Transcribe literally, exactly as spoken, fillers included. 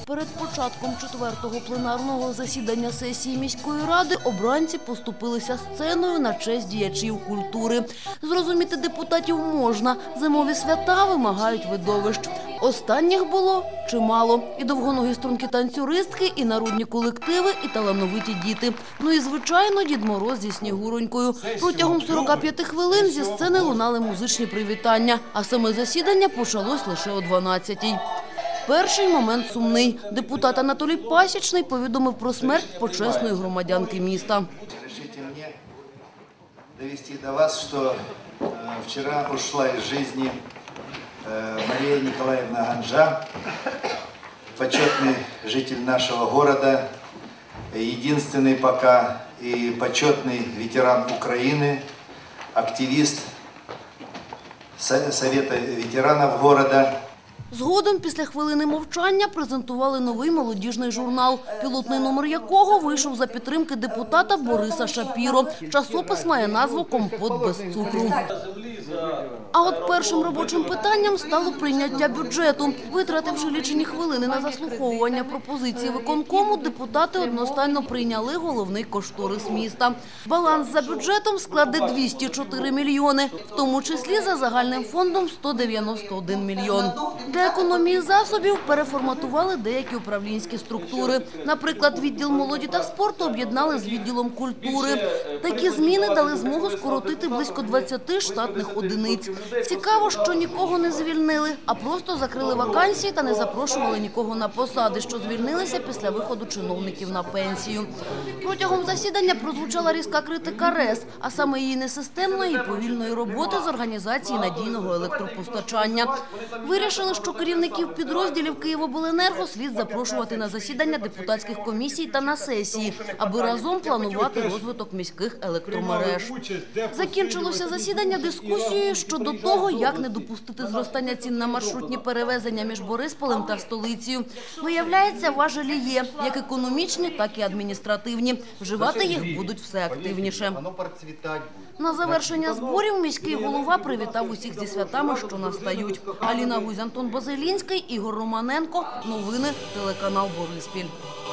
Перед початком четвертого пленарного засідання сесії міської ради обранці поступилися сценою на честь діячів культури. Зрозуміти депутатів можна, зимові свята вимагають видовищ. Останніх було чимало. І довгоногі струнки танцюристки, і народні колективи, і талановиті діти. Ну і, звичайно, Дід Мороз зі Снігуронькою. Протягом сорока п'яти хвилин зі сцени лунали музичні привітання, а саме засідання почалось лише о дванадцятій. Перший момент сумний. Депутат Анатолій Пасічний повідомив про смерть почесної громадянки міста. Разрешите мне довести до вас, что э, вчера ушла из жизни э, Мария Николаевна Ганжа, почетный житель нашего города, единственный пока и почетный ветеран Украины, активист Совета ветеранов города. Згодом, після хвилини мовчання, презентували новий молодіжний журнал, пілотний номер якого вийшов за підтримки депутата Бориса Шапіро. Часопис має назву «Компот без цукру». А от першим робочим питанням стало прийняття бюджету. Витративши лічені хвилини на заслуховування пропозиції виконкому, депутати одностайно прийняли головний кошторис міста. Баланс за бюджетом складе двісті чотири мільйони, в тому числі за загальним фондом сто дев'яносто один мільйон. Для економії засобів переформатували деякі управлінські структури. Наприклад, відділ молоді та спорту об'єднали з відділом культури. Такі зміни дали змогу скоротити близько двадцяти штатних одиниць. Цікаво, що нікого не звільнили, а просто закрили вакансії та не запрошували нікого на посади, що звільнилися після виходу чиновників на пенсію. Протягом засідання прозвучала різка критика РЕС, а саме її несистемної і повільної роботи з організації надійного електропостачання. Вирішили, що керівників підрозділів «Київобленерго» слід запрошувати на засідання депутатських комісій та на сесії, аби разом планувати розвиток міських електромереж. Закінчилося засідання дискусією щодо того, як не допустити зростання цін на маршрутні перевезення між Борисполем та столицею. Виявляється, важелі є, як економічні, так і адміністративні. Вживати їх будуть все активніше. На завершення зборів міський голова привітав усіх зі святами, що настають. Аліна Гузь, Антон Базилінський, Ігор Романенко. Новини, телеканал Бориспіль.